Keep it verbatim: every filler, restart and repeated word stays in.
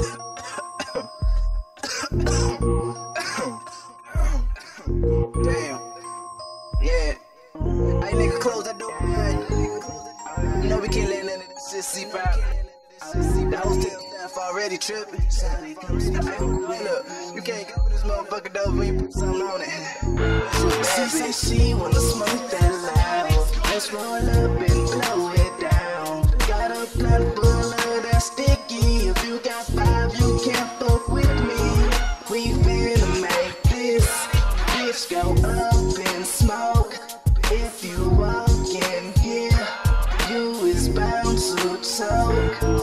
Damn. Yeah. Hey, nigga, close that door, man. You know we can't let none of this shit seep out. The hotel staff already tripping. Look, you can't go with this motherfucker door when you put something on it. She say she wanna smoke that loud. Let's roll up and blow it down. Got a blunt full of that sticky. If you got five, you can't fuck with me. We finna make this bitch go up in smoke. If you walk in here, you is bound to choke.